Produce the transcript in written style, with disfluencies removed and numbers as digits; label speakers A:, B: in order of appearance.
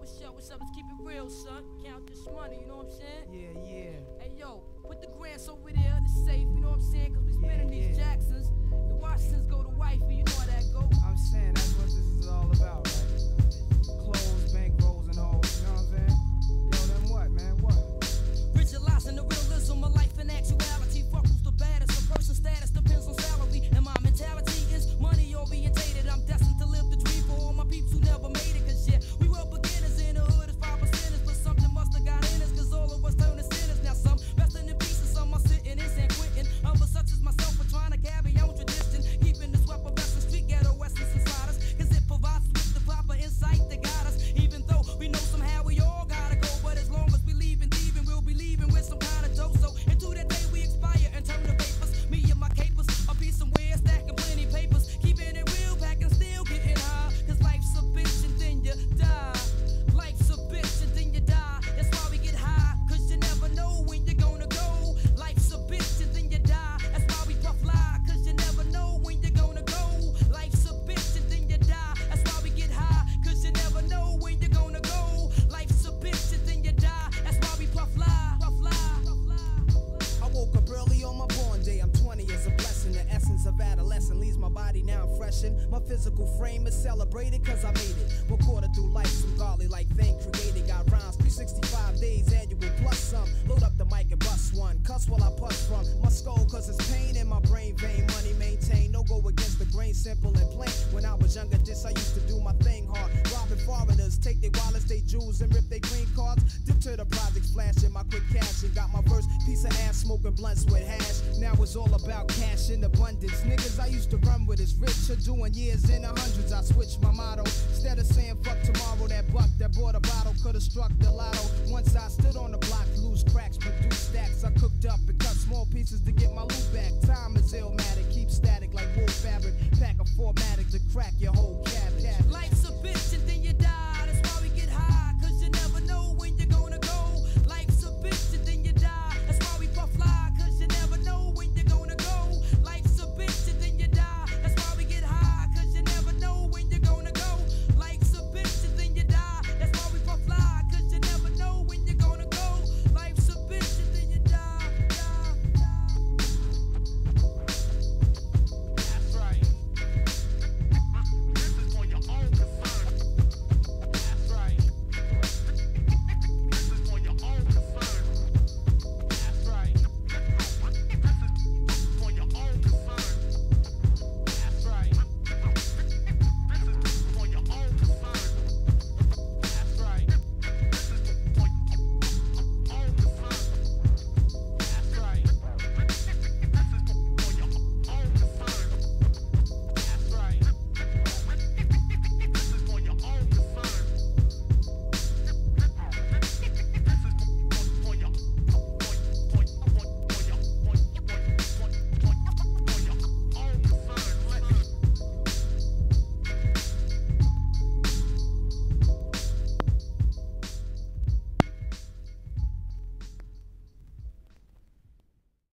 A: what's up? Let's keep it real, son. Count this money, you know what I'm saying?
B: Yeah.
A: Hey, yo, put the grants over there in the safe, you know what I'm saying? Cause we spending these Jacksons. The Washingtons go to wifey, you know how that go.
B: I'm saying that's what this is all about, right? Clothes, bankrolls, and all, you know what I'm saying? Yo, then what, man, what?
A: Visualizing the realism of life and actuality. Fuck who's the baddest, a person's status depends on salary. And my mentality is money orientated. I'm destined to live the dream for all my peeps who never made it. Cause yeah, we were beginners in the hood as 5%ers. But something must have got in us, cause all of us turn to sinners. Now some resting in peace and some are sitting in San Quentin. Others such as myself are trying to carry on tradition. Keeping this weapon vessel street ghetto essence inside us. Cause it provides us with the proper insight that guide us. Even though we know somehow we all gotta go. But as long as we leaving thieving, we'll be leaving with some kind of dough. So into that day we expire and turn to vapors. Me and my capers, I'll be somewhere stacking plenty papers. Keeping it real, packing still getting high. Cause life's a bitch and then you die. Life's a bitch and then you die. That's why we get high, cause you never know when you're gonna go. Life's a bitch and then you die. That's why we puff lie, cause you never know when you're gonna go. Life's a bitch and then you die. That's why we get high, cause you never know when you're gonna go. Life's a bitch and then you die. That's why we puff lie, puff lie, puff lie.
C: I woke up early on my born day. I'm 20, it's a blessing. The essence of adolescence leaves my body now I'm freshened. My physical frame is celebrated cause I made it. Recorded through life, some godly like thing created. Got rhymes 365 days annual plus some. Load up the mic and bust one. Cuss while I puss from my skull cause it's pain in my brain vein. Money maintained, no go against the grain, simple and plain. When I was younger, this I used to do my thing hard. Robbing foreigners, take their wallets, they jewels, and rip their green cards. Dip to the projects, flashing my quick cash and got my first piece of ass smoking blunts with hash. Now it's all about cash in abundance. Niggas I used to run with is rich or doing years in the hundreds. I switched my motto. Instead of saying fuck tomorrow, that buck that bought a bottle could've struck the lotto. Once I stood on the block, loose cracks, produce stacks. I cooked up and cut small pieces to get my loot back. Time is illmatic, keep static like wool fabric. Pack a 4-matic to crack your whole cabbage.
A: Life's a bitch and then you die.